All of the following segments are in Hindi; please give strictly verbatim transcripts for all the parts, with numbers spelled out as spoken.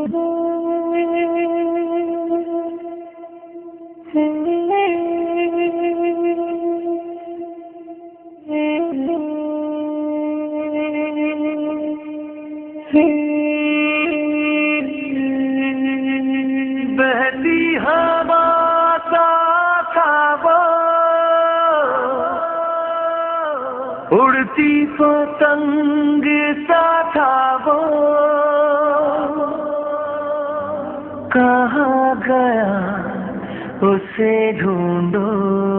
बहती हवा सा था वो, उड़ती पतंग सा था वो, कहाँ गया उसे ढूंढो।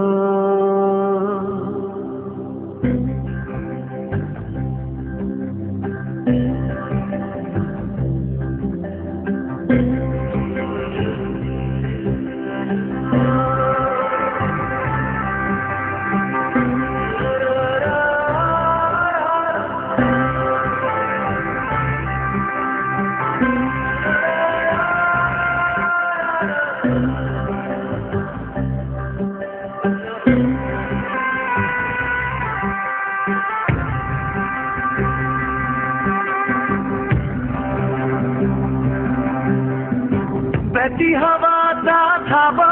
बहती हवा सा था वो,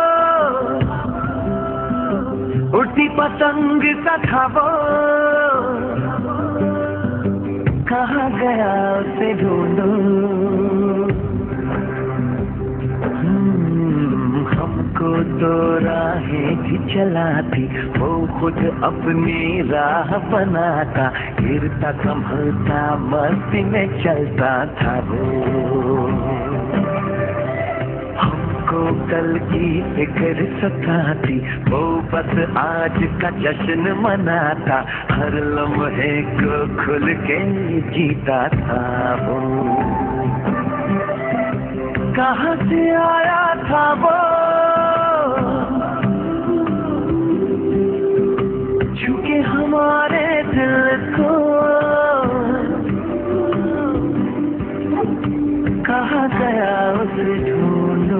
उड़ती पतंग सा था वो, कहाँ गया उसे ढूंढो। हम्म, हमको तो राहें भी चलाती, वो खुद अपनी राह बनाता, गिरता संभलता मस्ती में चलता था वो। को कल की फिक्र सताती, वो बस आज का जश्न मनाता, हर लम्हे को खुल के जीता था वो। कहाँ से आया था वो, छूके हमारे दिल को, कहाँ गया उसे ढूंढो।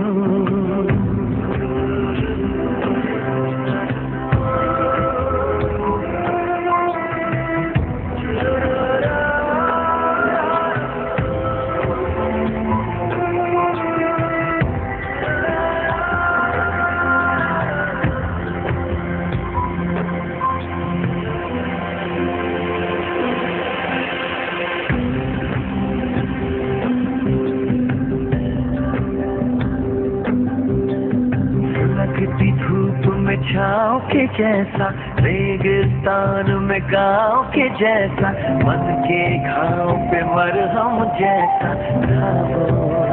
धूप में छाँव के जैसा, रेगिस्तान में गाँव के जैसा, मन के घाव पे मरहम जैसा था वो।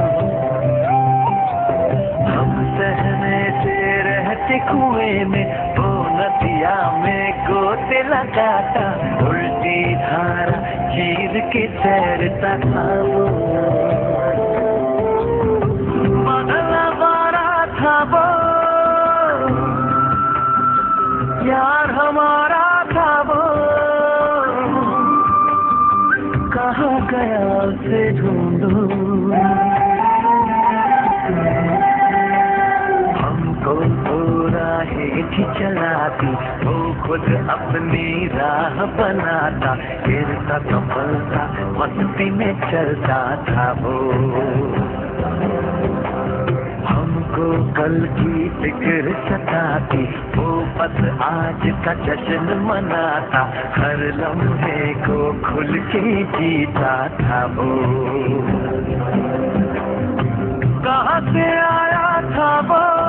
हम सहने से रहते कुएं में, वो नदिया में गोते लगाता, उल्टी धारा चीर के तैरता था वो। बदलवारा था वो, यार हमारा था वो, कहाँ गया उसे ढूंढो। हमको तो राहें थी चलाती, वो खुद अपनी राह बनाता, गिरता संभलता मस्ती में चलता था वो। हमको कल की फिक्र सताती, वो बस आज का जश्न मनाता, हर लम्हे को खुल के जीता था वो। कहाँ से आया था वो,